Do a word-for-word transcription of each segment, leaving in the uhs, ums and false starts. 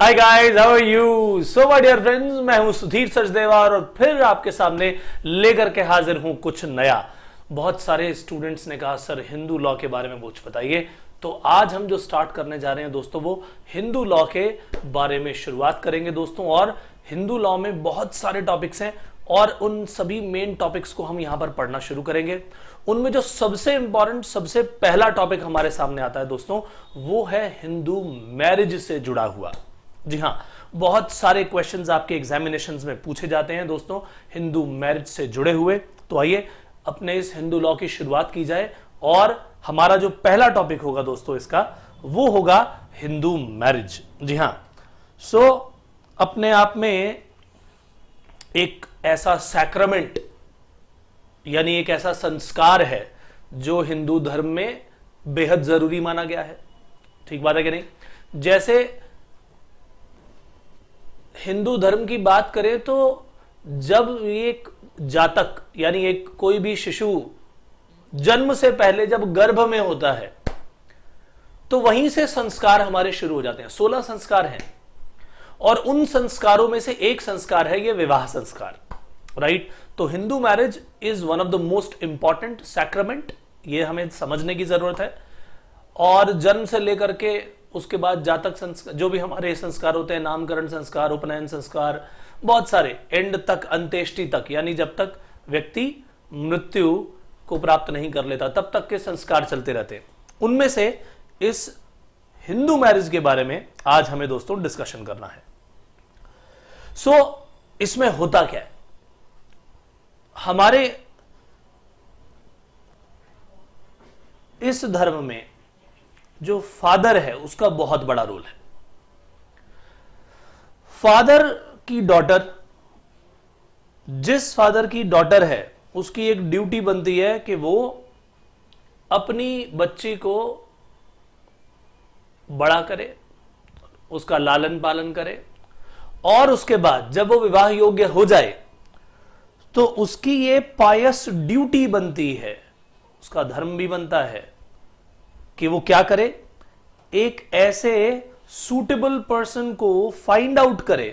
Hi guys, how are you? So my dear friends, मैं हूं सुधीर सचदेवा और फिर आपके सामने लेकर के हाजिर हूं कुछ नया। बहुत सारे स्टूडेंट्स ने कहा सर हिंदू लॉ के बारे में कुछ बताइए, तो आज हम जो स्टार्ट करने जा रहे हैं दोस्तों वो हिंदू लॉ के बारे में शुरुआत करेंगे दोस्तों। और हिंदू लॉ में बहुत सारे टॉपिक्स हैं और उन सभी मेन टॉपिक्स को हम यहां पर पढ़ना शुरू करेंगे। उनमें जो सबसे इंपॉर्टेंट सबसे पहला टॉपिक हमारे सामने आता है दोस्तों वो है हिंदू मैरिज से जुड़ा हुआ। जी हां, बहुत सारे क्वेश्चंस आपके एग्जामिनेशंस में पूछे जाते हैं दोस्तों हिंदू मैरिज से जुड़े हुए। तो आइए अपने इस हिंदू लॉ की शुरुआत की जाए और हमारा जो पहला टॉपिक होगा दोस्तों इसका वो होगा हिंदू मैरिज। जी हां, सो अपने आप में एक ऐसा सैक्रामेंट यानी एक ऐसा संस्कार है जो हिंदू धर्म में बेहद जरूरी माना गया है। ठीक बात है कि नहीं? जैसे हिंदू धर्म की बात करें तो जब एक जातक यानी एक कोई भी शिशु जन्म से पहले जब गर्भ में होता है तो वहीं से संस्कार हमारे शुरू हो जाते हैं। सोलह संस्कार हैं और उन संस्कारों में से एक संस्कार है ये विवाह संस्कार, राइट? तो Hindu marriage is one of the most important sacrament, ये हमें समझने की जरूरत है। और जन्म से लेकर के उसके बाद जातक संस्कार, जो भी हमारे संस्कार होते हैं, नामकरण संस्कार, उपनयन संस्कार, बहुत सारे, एंड तक, अंत्येष्टि तक, यानी जब तक व्यक्ति मृत्यु को प्राप्त नहीं कर लेता तब तक के संस्कार चलते रहते हैं। उनमें से इस हिंदू मैरिज के बारे में आज हमें दोस्तों डिस्कशन करना है। सो so, इसमें होता क्या है? हमारे इस धर्म में जो फादर है उसका बहुत बड़ा रोल है। फादर की डॉटर, जिस फादर की डॉटर है उसकी एक ड्यूटी बनती है कि वो अपनी बच्ची को बड़ा करे, उसका लालन पालन करे और उसके बाद जब वो विवाह योग्य हो जाए तो उसकी ये पायस ड्यूटी बनती है, उसका धर्म भी बनता है कि वो क्या करे, एक ऐसे सूटेबल पर्सन को फाइंड आउट करे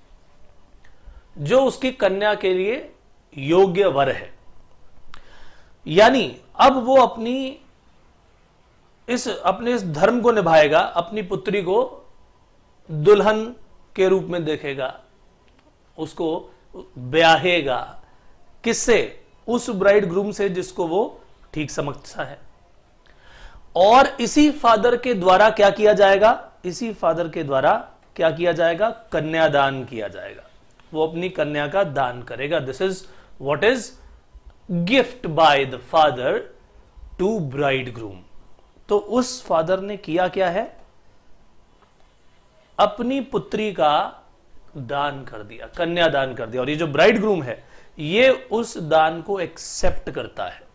जो उसकी कन्या के लिए योग्य वर है। यानी अब वो अपनी इस अपने इस धर्म को निभाएगा, अपनी पुत्री को दुल्हन के रूप में देखेगा, उसको ब्याहेगा। किससे? उस ब्राइड ग्रूम से जिसको वो ठीक समझता है। और इसी फादर के द्वारा क्या किया जाएगा? इसी फादर के द्वारा क्या किया जाएगा? कन्यादान किया जाएगा। वो अपनी कन्या का दान करेगा। This is what is gift by the father to bride groom. तो उस फादर ने किया क्या है? अपनी पुत्री का दान कर दिया, कन्यादान कर दिया। और ये जो ब्राइड ग्रूम है ये उस दान को एक्सेप्ट करता है।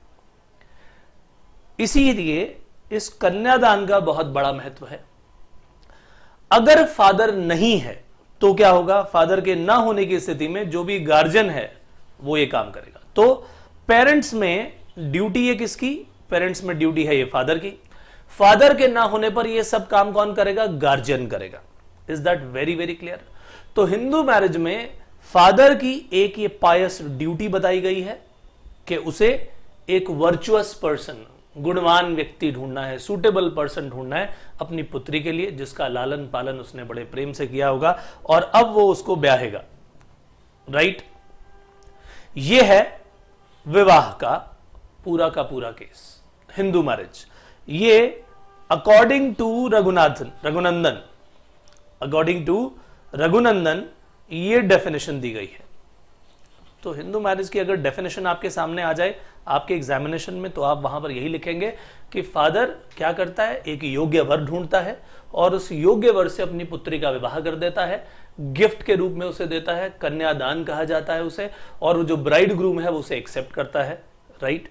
इसीलिए इस कन्यादान का बहुत बड़ा महत्व है। अगर फादर नहीं है तो क्या होगा? फादर के ना होने की स्थिति में जो भी गार्जियन है वो ये काम करेगा। तो पेरेंट्स में ड्यूटी है किसकी? पेरेंट्स में ड्यूटी है ये फादर की। फादर के ना होने पर ये सब काम कौन करेगा? गार्जियन करेगा। Is that very very clear? तो हिंदू मैरिज में फादर की एक ये पायस ड्यूटी बताई गई है कि उसे एक वर्चुअस पर्सन, गुणवान व्यक्ति ढूंढना है, सूटेबल पर्सन ढूंढना है अपनी पुत्री के लिए जिसका लालन पालन उसने बड़े प्रेम से किया होगा और अब वो उसको ब्याहेगा, राइट? ये है विवाह का पूरा का पूरा केस, हिंदू मैरिज। ये according to Raghunathan Raghunandan according to Raghunandan ये डेफिनेशन दी गई है। तो हिंदू मैरिज की अगर डेफिनेशन आपके सामने आ जाए आपके एग्जामिनेशन में तो आप वहां पर यही लिखेंगे कि फादर क्या करता है? एक योग्य वर ढूंढता है और उस योग्य वर से अपनी पुत्री का विवाह कर देता है, गिफ्ट के रूप में उसे देता है, कन्यादान कहा जाता है उसे, और जो ब्राइड ग्रूम है वो उसे एक्सेप्ट करता है, राइट?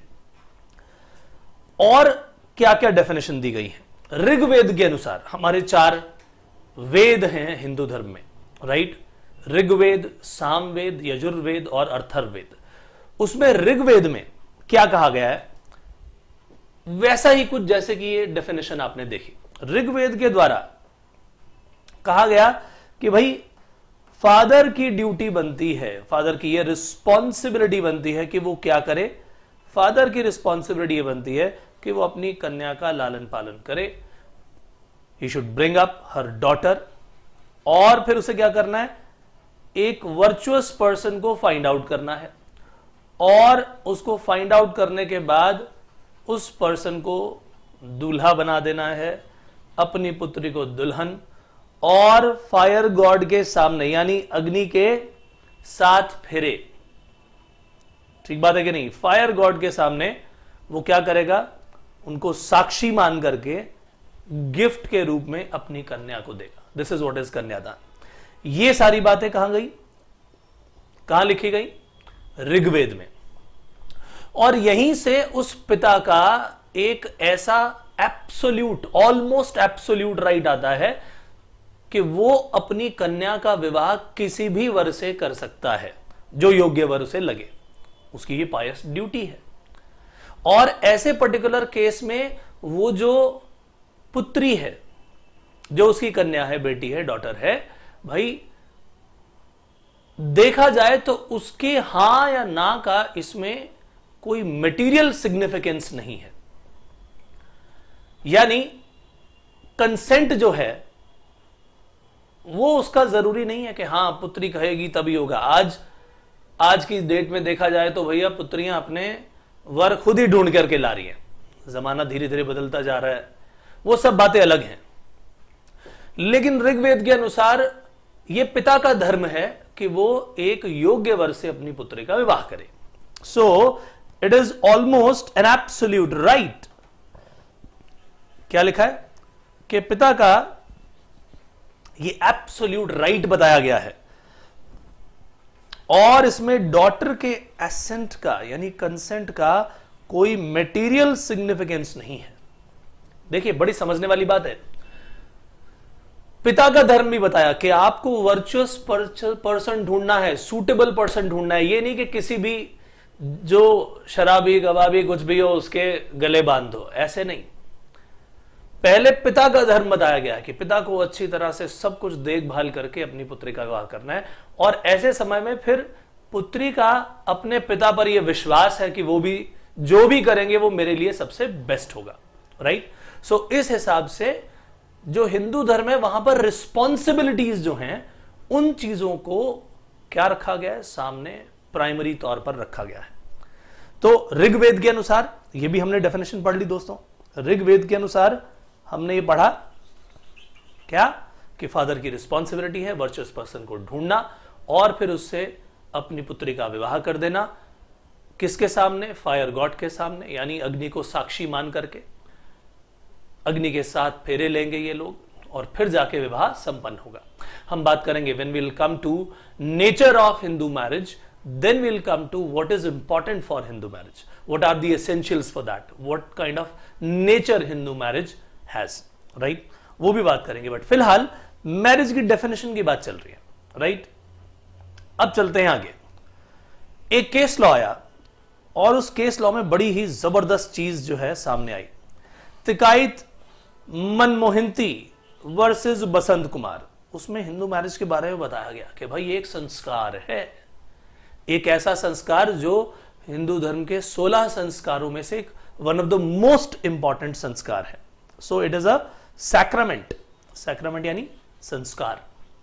और क्या क्या डेफिनेशन दी गई है? ऋग्वेद के अनुसार, हमारे चार वेद हैं हिंदू धर्म में, राइट? ऋग्वेद, सामवेद, यजुर्वेद और अथर्ववेद। उसमें ऋग्वेद में क्या कहा गया है? वैसा ही कुछ जैसे कि ये डेफिनेशन आपने देखी। ऋग्वेद के द्वारा कहा गया कि भाई फादर की ड्यूटी बनती है, फादर की यह रिस्पॉन्सिबिलिटी बनती है कि वो क्या करे, फादर की रिस्पॉन्सिबिलिटी ये बनती है कि वो अपनी कन्या का लालन पालन करे। He should bring up her daughter, और फिर उसे क्या करना है, एक वर्चुअस पर्सन को फाइंड आउट करना है, और उसको फाइंड आउट करने के बाद उस पर्सन को दूल्हा बना देना है, अपनी पुत्री को दुल्हन, और फायर गॉड के सामने यानी अग्नि के साथ फेरे, ठीक बात है कि नहीं, फायर गॉड के सामने वो क्या करेगा, उनको साक्षी मान करके गिफ्ट के रूप में अपनी कन्या को देगा। दिस इज व्हाट इज कन्यादान। ये सारी बातें कहां गई, कहां लिखी गई, ऋग्वेद में। और यहीं से उस पिता का एक ऐसा एब्सोल्यूट, ऑलमोस्ट एब्सोल्यूट राइट आता है कि वो अपनी कन्या का विवाह किसी भी वर से कर सकता है जो योग्य वर उसे लगे, उसकी ये पायस ड्यूटी है। और ऐसे पर्टिकुलर केस में वो जो पुत्री है, जो उसकी कन्या है, बेटी है, डॉटर है, भाई देखा जाए तो उसके हां या ना का इसमें कोई मटेरियल सिग्निफिकेंस नहीं है। यानी कंसेंट जो है वो उसका जरूरी नहीं है कि हां पुत्री कहेगी तभी होगा। आज आज की डेट में देखा जाए तो भैया पुत्रियां अपने वर खुद ही ढूंढ करके ला रही हैं, जमाना धीरे धीरे बदलता जा रहा है, वो सब बातें अलग हैं। लेकिन ऋग्वेद के अनुसार यह पिता का धर्म है कि वो एक योग्य वर से अपनी पुत्री का विवाह करे। So it is almost an absolute right. क्या लिखा है कि पिता का ये एब्सोल्यूट राइट बताया गया है, और इसमें डॉटर के एसेंट का यानी कंसेंट का कोई मटेरियल सिग्निफिकेंस नहीं है। देखिए बड़ी समझने वाली बात है। पिता का धर्म भी बताया कि आपको वर्चुअस पर्सन ढूंढना है, सूटेबल पर्सन ढूंढना है। ये नहीं कि किसी भी जो शराबी गवाबी कुछ भी हो उसके गले बांध दो, ऐसे नहीं। पहले पिता का धर्म बताया गया है कि पिता को अच्छी तरह से सब कुछ देखभाल करके अपनी पुत्री का विवाह करना है, और ऐसे समय में फिर पुत्री का अपने पिता पर यह विश्वास है कि वो भी जो भी करेंगे वो मेरे लिए सबसे बेस्ट होगा, राइट। सो इस हिसाब से जो हिंदू धर्म है वहां पर रिस्पॉन्सिबिलिटीज जो हैं उन चीजों को क्या रखा गया है, सामने प्राइमरी तौर पर रखा गया है। तो ऋग्वेद के अनुसार, ये भी हमने डेफिनेशन पढ़ ली दोस्तों, ऋग्वेद के अनुसार हमने ये पढ़ा क्या कि फादर की रिस्पॉन्सिबिलिटी है वर्चुअस पर्सन को ढूंढना और फिर उससे अपनी पुत्री का विवाह कर देना। किसके सामने, फायर गॉड के सामने, यानी अग्नि को साक्षी मान करके अग्नि के साथ फेरे लेंगे ये लोग और फिर जाके विवाह संपन्न होगा। हम बात करेंगे when we will come to nature of Hindu marriage, then we will come to what is important for Hindu marriage, what are the essentials for that, what kind of nature Hindu marriage has, right, वो भी बात करेंगे। But फिलहाल marriage की definition की बात चल रही है, राइट। अब चलते हैं आगे। एक केस लॉ आया और उस केस लॉ में बड़ी ही जबरदस्त चीज जो है सामने आई। तिकाइत मनमोहिंती वर्सेस बसंत कुमार, उसमें हिंदू मैरिज के बारे में बताया गया कि भाई एक संस्कार है, एक ऐसा संस्कार जो हिंदू धर्म के सोलह संस्कारों में से एक one of the most important संस्कार है। So it is a sacrament, sacrament यानी संस्कार।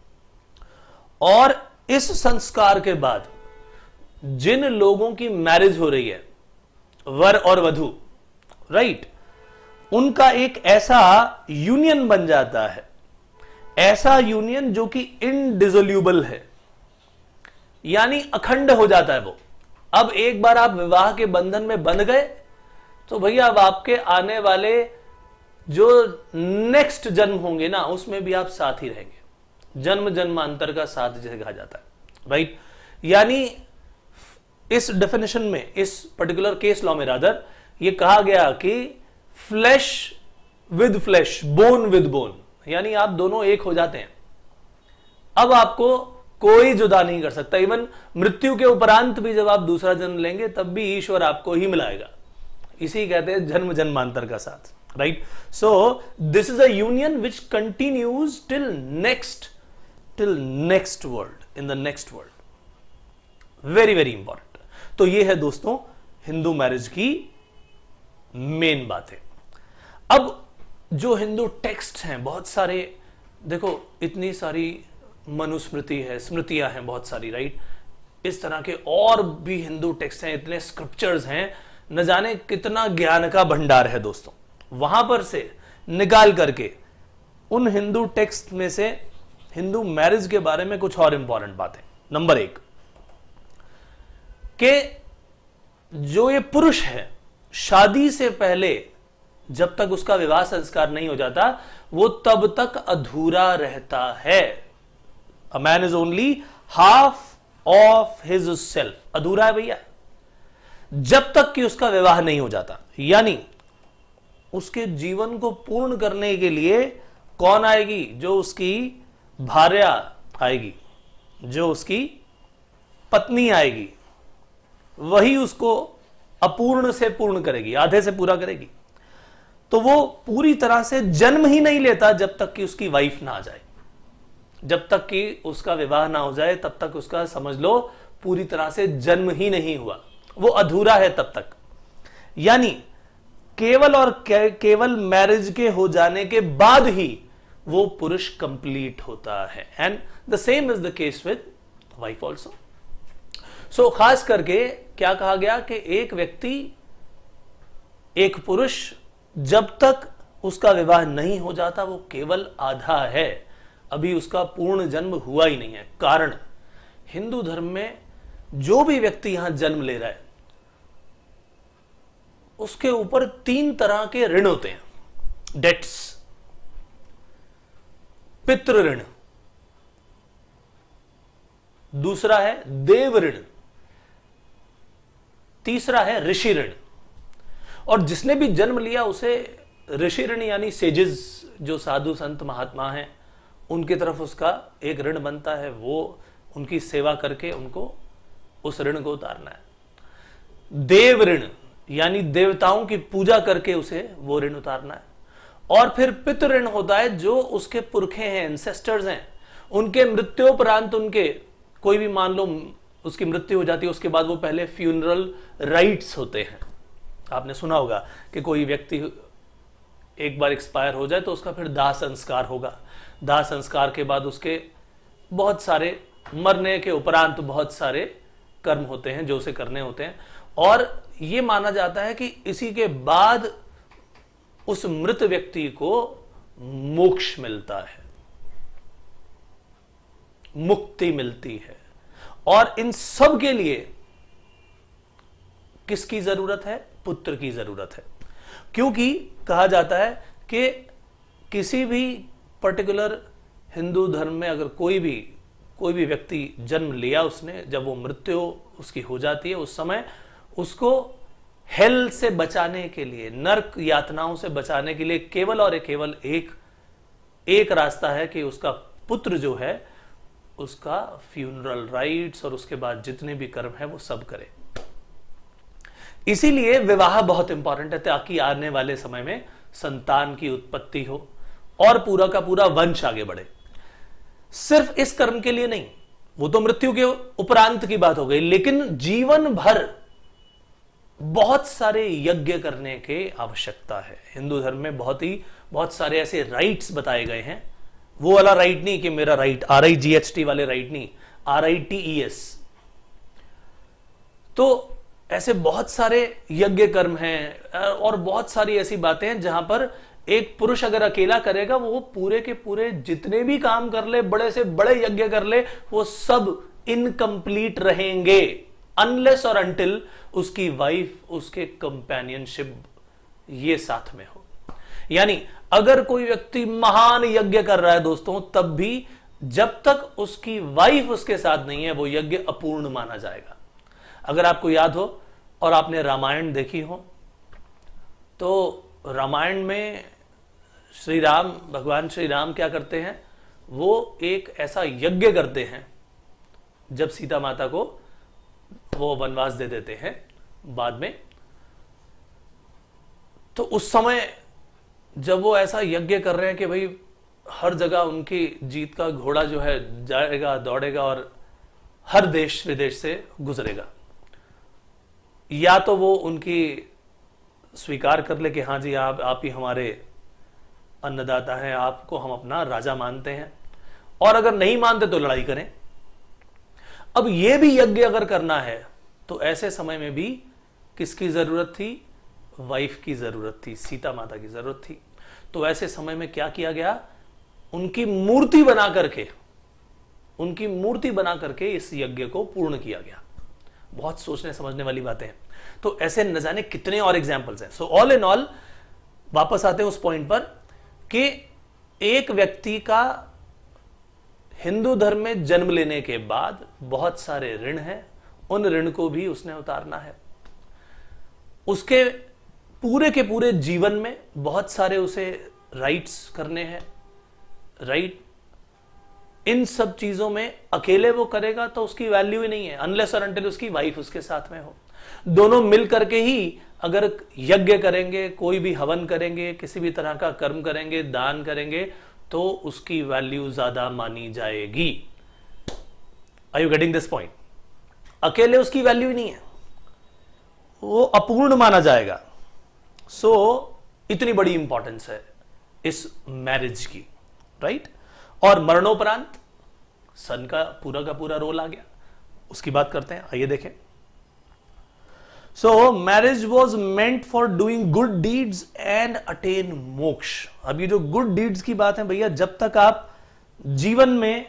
और इस संस्कार के बाद जिन लोगों की मैरिज हो रही है, वर और वधू, राइट, उनका एक ऐसा यूनियन बन जाता है, ऐसा यूनियन जो कि इनडिसोल्यूबल है, यानी अखंड हो जाता है वो। अब एक बार आप विवाह के बंधन में बंध गए तो भैया अब आपके आने वाले जो नेक्स्ट जन्म होंगे ना उसमें भी आप साथ ही रहेंगे, जन्म जन्मांतर का साथ जिसे कहा जाता है, राइट। यानी इस डेफिनेशन में, इस पर्टिकुलर केस लॉ में रादर ये कहा गया कि flesh with flesh, bone with bone, यानी आप दोनों एक हो जाते हैं। अब आपको कोई जुदा नहीं कर सकता। इवन मृत्यु के उपरांत भी जब आप दूसरा जन्म लेंगे तब भी ईश्वर आपको ही मिलाएगा। इसी कहते हैं जन्म जन्मांतर का साथ, right. So this is a union which continues till next till next world, in the next world. Very very important. तो ये है दोस्तों हिंदू मैरिज की मेन बात है। अब जो हिंदू टेक्स्ट हैं बहुत सारे, देखो इतनी सारी मनुस्मृति है, स्मृतियां हैं बहुत सारी, राइट, इस तरह के और भी हिंदू टेक्स्ट हैं, इतने स्क्रिप्चर्स हैं, न जाने कितना ज्ञान का भंडार है दोस्तों। वहां पर से निकाल करके उन हिंदू टेक्स्ट में से हिंदू मैरिज के बारे में कुछ और इंपॉर्टेंट बातें। नंबर एक, कि जो ये पुरुष है शादी से पहले जब तक उसका विवाह संस्कार नहीं हो जाता वो तब तक अधूरा रहता है। A man is only half of his self, अधूरा है भैया, जब तक कि उसका विवाह नहीं हो जाता। यानी उसके जीवन को पूर्ण करने के लिए कौन आएगी? जो उसकी भार्या आएगी, जो उसकी पत्नी आएगी, वही उसको अपूर्ण से पूर्ण करेगी, आधे से पूरा करेगी। तो वो पूरी तरह से जन्म ही नहीं लेता जब तक कि उसकी वाइफ ना आ जाए, जब तक कि उसका विवाह ना हो जाए तब तक उसका समझ लो पूरी तरह से जन्म ही नहीं हुआ, वो अधूरा है तब तक। यानी केवल और के, केवल मैरिज के हो जाने के बाद ही वो पुरुष कंप्लीट होता है। And the same is the case with wife also. So खास करके क्या कहा गया कि एक व्यक्ति, एक पुरुष जब तक उसका विवाह नहीं हो जाता वो केवल आधा है, अभी उसका पूर्ण जन्म हुआ ही नहीं है। कारण हिंदू धर्म में जो भी व्यक्ति यहां जन्म ले रहा है उसके ऊपर तीन तरह के ऋण होते हैं, डेट्स। पितृ ऋण, दूसरा है देव ऋण, तीसरा है ऋषि ऋण। और जिसने भी जन्म लिया उसे ऋषि ऋण यानी सेजेस, जो साधु संत महात्मा हैं, उनकी तरफ उसका एक ऋण बनता है, वो उनकी सेवा करके उनको उस ऋण को उतारना है। देव ऋण यानी देवताओं की पूजा करके उसे वो ऋण उतारना है। और फिर पितृ ऋण होता है, जो उसके पुरखे हैं, एंसेस्टर्स हैं, उनके मृत्योपरांत उनके कोई भी, मान लो उसकी मृत्यु हो जाती है, उसके बाद वो पहले फ्यूनरल राइट्स होते हैं। आपने सुना होगा कि कोई व्यक्ति एक बार एक्सपायर हो जाए तो उसका फिर दाह संस्कार होगा। दाह संस्कार के बाद उसके बहुत सारे, मरने के उपरांत बहुत सारे कर्म होते हैं जो उसे करने होते हैं। और यह माना जाता है कि इसी के बाद उस मृत व्यक्ति को मोक्ष मिलता है, मुक्ति मिलती है। और इन सब के लिए किसकी जरूरत है? पुत्र की जरूरत है। क्योंकि कहा जाता है कि किसी भी पर्टिकुलर हिंदू धर्म में अगर कोई भी कोई भी व्यक्ति जन्म लिया उसने, जब वो मृत्यु उसकी हो जाती है उस समय उसको हेल से बचाने के लिए, नरक यातनाओं से बचाने के लिए केवल और केवल एक एक रास्ता है कि उसका पुत्र जो है उसका फ्यूनरल राइट्स और उसके बाद जितने भी कर्म है वो सब करे। इसीलिए विवाह बहुत इंपॉर्टेंट है, ताकि आने वाले समय में संतान की उत्पत्ति हो और पूरा का पूरा वंश आगे बढ़े। सिर्फ इस कर्म के लिए नहीं, वो तो मृत्यु के उपरांत की बात हो गई, लेकिन जीवन भर बहुत सारे यज्ञ करने की आवश्यकता है। हिंदू धर्म में बहुत ही बहुत सारे ऐसे राइट्स बताए गए हैं। वो वाला राइट नहीं कि मेरा right, R I G H T वाले राइट नहीं, R I T E S. तो ऐसे बहुत सारे यज्ञ कर्म हैं और बहुत सारी ऐसी बातें हैं जहां पर एक पुरुष अगर अकेला करेगा वो पूरे के पूरे जितने भी काम कर ले, बड़े से बड़े यज्ञ कर ले, वो सब इनकम्प्लीट रहेंगे अनलेस और अनटिल उसकी वाइफ, उसके कंपेनियनशिप ये साथ में हो। यानी अगर कोई व्यक्ति महान यज्ञ कर रहा है दोस्तों, तब भी जब तक उसकी वाइफ उसके साथ नहीं है वो यज्ञ अपूर्ण माना जाएगा। अगर आपको याद हो और आपने रामायण देखी हो तो रामायण में श्री राम, भगवान श्री राम क्या करते हैं, वो एक ऐसा यज्ञ करते हैं जब सीता माता को वो वनवास दे देते हैं बाद में। तो उस समय जब वो ऐसा यज्ञ कर रहे हैं कि भाई हर जगह उनकी जीत का घोड़ा जो है जाएगा, दौड़ेगा और हर देश विदेश से गुजरेगा। या तो वो उनकी स्वीकार कर ले कि हाँ जी आप आप ही हमारे अन्नदाता हैं, आपको हम अपना राजा मानते हैं, और अगर नहीं मानते तो लड़ाई करें। अब यह भी यज्ञ अगर करना है तो ऐसे समय में भी किसकी जरूरत थी? वाइफ की जरूरत थी, सीता माता की जरूरत थी। तो ऐसे समय में क्या किया गया? उनकी मूर्ति बना करके उनकी मूर्ति बना करके इस यज्ञ को पूर्ण किया गया। बहुत सोचने समझने वाली बातें हैं। तो ऐसे न जाने कितने और एग्जाम्पल्स हैं। सो ऑल इन ऑल वापस आते हैं उस पॉइंट पर कि एक व्यक्ति का हिंदू धर्म में जन्म लेने के बाद बहुत सारे ऋण हैं, उन ऋण को भी उसने उतारना है। उसके पूरे के पूरे जीवन में बहुत सारे उसे राइट्स करने हैं, राइट। इन सब चीजों में अकेले वो करेगा तो उसकी वैल्यू ही नहीं है, अनलेस और अनटिल उसकी वाइफ उसके साथ में हो। दोनों मिल करके ही अगर यज्ञ करेंगे, कोई भी हवन करेंगे, किसी भी तरह का कर्म करेंगे, दान करेंगे, तो उसकी वैल्यू ज्यादा मानी जाएगी। Are you getting this point? अकेले उसकी वैल्यू ही नहीं है, वो अपूर्ण माना जाएगा। सो so, इतनी बड़ी इंपॉर्टेंस है इस मैरिज की, राइट। और मरणोपरांत सन का पूरा का पूरा रोल आ गया, उसकी बात करते हैं। आइए देखें। So marriage was meant for doing good deeds and attain moksha. अब ये जो गुड डीड्स की बात है भैया, जब तक आप जीवन में,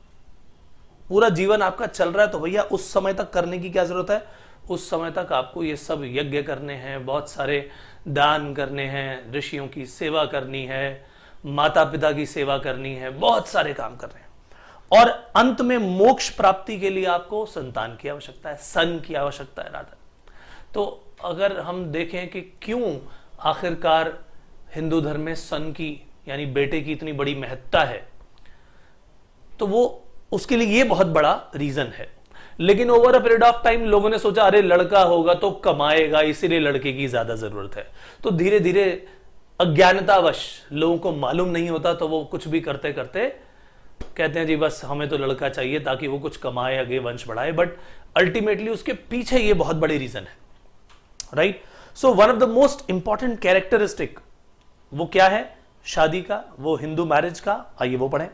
पूरा जीवन आपका चल रहा है, तो भैया उस समय तक करने की क्या जरूरत है? उस समय तक आपको ये सब यज्ञ करने हैं, बहुत सारे दान करने हैं, ऋषियों की सेवा करनी है, माता पिता की सेवा करनी है, बहुत सारे काम कर रहे हैं। और अंत में मोक्ष प्राप्ति के लिए आपको संतान की आवश्यकता है, सन की आवश्यकता है राधा। तो अगर हम देखें कि क्यों आखिरकार हिंदू धर्म में सन की यानी बेटे की इतनी बड़ी महत्ता है, तो वो उसके लिए ये बहुत बड़ा रीजन है। लेकिन over a period of time लोगों ने सोचा अरे लड़का होगा तो कमाएगा, इसीलिए लड़के की ज्यादा जरूरत है। तो धीरे धीरे अज्ञानतावश, लोगों को मालूम नहीं होता तो वो कुछ भी करते करते कहते हैं जी बस हमें तो लड़का चाहिए ताकि वो कुछ कमाए, आगे वंश बढ़ाए। बट अल्टीमेटली उसके पीछे ये बहुत बड़ी रीजन है, right. So one of the most important characteristic वो क्या है शादी का, वो हिंदू मैरिज का, आइए वो पढ़ें।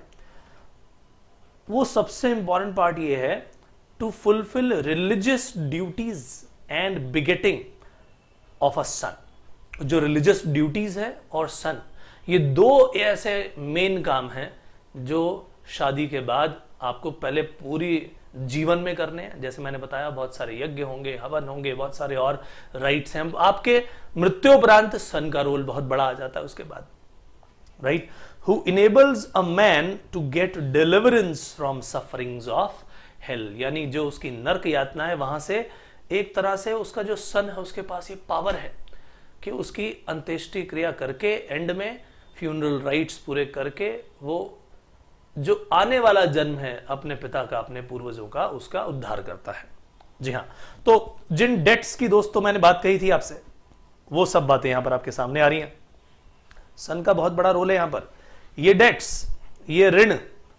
वो सबसे इंपॉर्टेंट पार्ट ये है to fulfil religious duties and begetting of a son. जो रिलीजियस ड्यूटीज है और सन, ये दो ऐसे मेन काम हैं जो शादी के बाद आपको पहले पूरी जीवन में करने हैं। जैसे मैंने बताया बहुत सारे यज्ञ होंगे, हवन होंगे, बहुत सारे और राइट्स हैं। आपके मृत्युपरांत सन का रोल बहुत बड़ा आ जाता है उसके बाद, right. Who enables a man to get deliverance from sufferings of hell, यानी जो उसकी नरक यातना है वहां से एक तरह से उसका जो सन है उसके पास ये पावर है कि उसकी अंत्येष्टि क्रिया करके एंड में फ्यूनरल राइट्स पूरे करके वो जो आने वाला जन्म है अपने पिता का, अपने पूर्वजों का, उसका उद्धार करता है। जी हां, तो जिन डेट्स की दोस्तों मैंने बात कही थी आपसे, वो सब बातें यहां पर आपके सामने आ रही हैं। सन का बहुत बड़ा रोल है यहां पर। ये डेट्स, ये ऋण,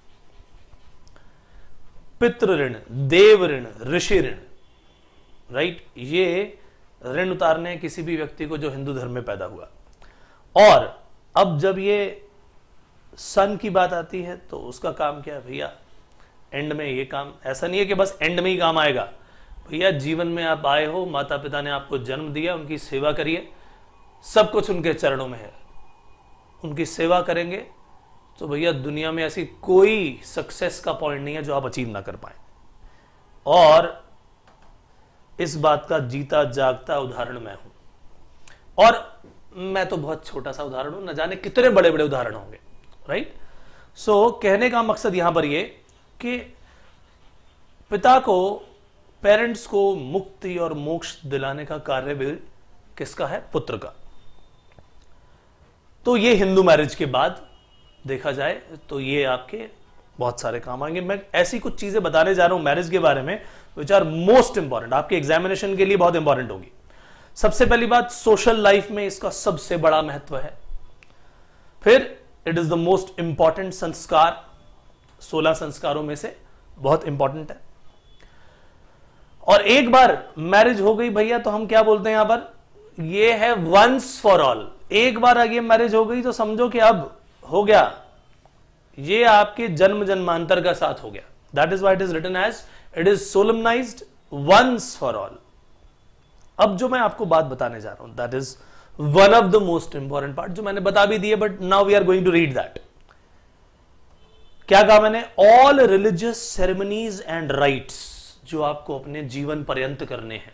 पितृ ऋण, देव ऋण, ऋषि ऋण, राइट, ये ऋण उतारने किसी भी व्यक्ति को जो हिंदू धर्म में पैदा हुआ। और अब जब ये सन की बात आती है तो उसका काम क्या है भैया? एंड में ये काम, ऐसा नहीं है कि बस एंड में ही काम आएगा भैया। जीवन में आप आए हो, माता पिता ने आपको जन्म दिया, उनकी सेवा करिए, सब कुछ उनके चरणों में है, उनकी सेवा करेंगे तो भैया दुनिया में ऐसी कोई सक्सेस का पॉइंट नहीं है जो आप अचीव ना कर पाए। और इस बात का जीता जागता उदाहरण मैं हूं, और मैं तो बहुत छोटा सा उदाहरण हूं, न जाने कितने बड़े बड़े उदाहरण होंगे, राइट। सो कहने का मकसद यहां पर ये कि पिता को, पेरेंट्स को मुक्ति और मोक्ष दिलाने का कार्य भी किसका है? पुत्र का। तो ये हिंदू मैरिज के बाद देखा जाए तो ये आपके बहुत सारे काम आएंगे। मैं ऐसी कुछ चीजें बताने जा रहा हूं मैरिज के बारे में विच आर मोस्ट इंपॉर्टेंट, आपके एग्जामिनेशन के लिए बहुत इंपॉर्टेंट होगी। सबसे पहली बात, सोशल लाइफ में इसका सबसे बड़ा महत्व है। फिर it is the most important sanskar, सोलह संस्कारों में से बहुत इंपॉर्टेंट है। और एक बार मैरिज हो गई भैया तो हम क्या बोलते हैं यहां पर, ये है वंस फॉर ऑल। एक बार अगर मैरिज हो गई तो समझो कि अब हो गया, ये आपके जन्म जन्मांतर का साथ हो गया। That is why it is written as it is solemnised once for all. अब जो मैं आपको बात बताने जा रहा हूं, that is one of the most important part, जो मैंने बता भी दी है, but now we are going to read that. क्या कहा मैंने? All religious ceremonies and rites जो आपको अपने जीवन पर्यंत करने हैं,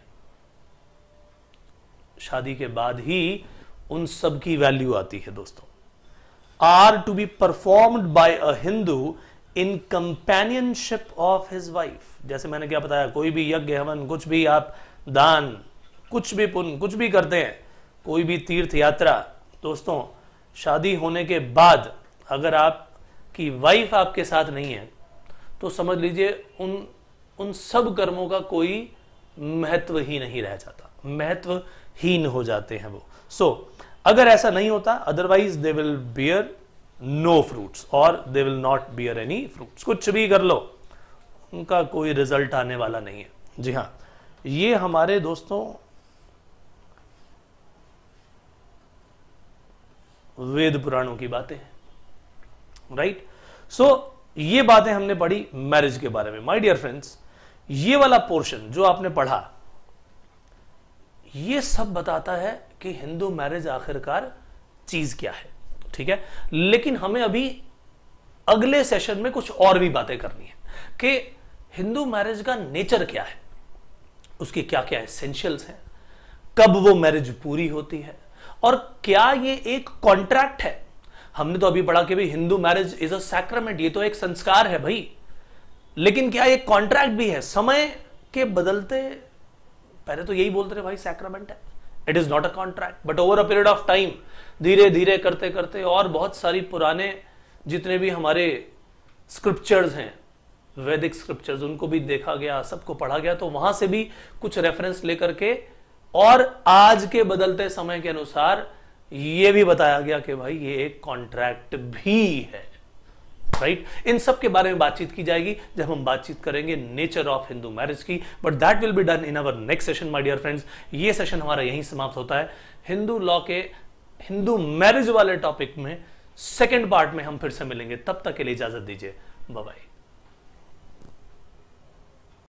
शादी के बाद ही उन सब की वैल्यू आती है दोस्तों, are to be performed by a Hindu in companionship of his wife. जैसे मैंने क्या बताया, कोई भी यज्ञ हवन, कुछ भी आप दान, कुछ भी पुण्य, कुछ भी करते हैं, कोई भी तीर्थ यात्रा, दोस्तों शादी होने के बाद अगर आपकी वाइफ आपके साथ नहीं है तो समझ लीजिए उन उन सब कर्मों का कोई महत्व ही नहीं रह जाता, महत्वहीन हो जाते हैं वो। सो so, अगर ऐसा नहीं होता, otherwise they will bear no fruits और they will not bear any fruits. कुछ भी कर लो, उनका कोई रिजल्ट आने वाला नहीं है। जी हां, ये हमारे दोस्तों वेद पुराणों की बातें हैं, राइट। सो ये बातें हमने पढ़ी मैरिज के बारे में। माय डियर फ्रेंड्स, ये वाला पोर्शन जो आपने पढ़ा, ये सब बताता है कि हिंदू मैरिज आखिरकार चीज क्या है, ठीक है। लेकिन हमें अभी अगले सेशन में कुछ और भी बातें करनी है कि हिंदू मैरिज का नेचर क्या है, उसके क्या क्या एसेंशियल्स हैं, कब वो मैरिज पूरी होती है, और क्या ये एक कॉन्ट्रैक्ट है। हमने तो अभी पढ़ा कि भाई Hindu marriage is a sacrament, ये तो एक संस्कार है भाई, लेकिन क्या एक कॉन्ट्रैक्ट भी है। समय के बदलते पहले तो यही बोलते रहे भाई सैक्रामेंट है, it is not a contract, but over a period of time धीरे धीरे करते करते, और बहुत सारी पुराने जितने भी हमारे स्क्रिप्चर्स हैं, वैदिक स्क्रिप्चर्स, उनको भी देखा गया, सबको पढ़ा गया, तो वहां से भी कुछ रेफरेंस लेकर के और आज के बदलते समय के अनुसार यह भी बताया गया कि भाई ये एक कॉन्ट्रैक्ट भी है, राइट। इन सब के बारे में बातचीत की जाएगी जब हम बातचीत करेंगे नेचर ऑफ हिंदू मैरिज की, but that will be done in our next session my dear friends. ये सेशन हमारा यहीं समाप्त होता है। हिंदू लॉ के हिंदू मैरिज वाले टॉपिक में सेकेंड पार्ट में हम फिर से मिलेंगे, तब तक के लिए इजाजत दीजिए, बाय बाय।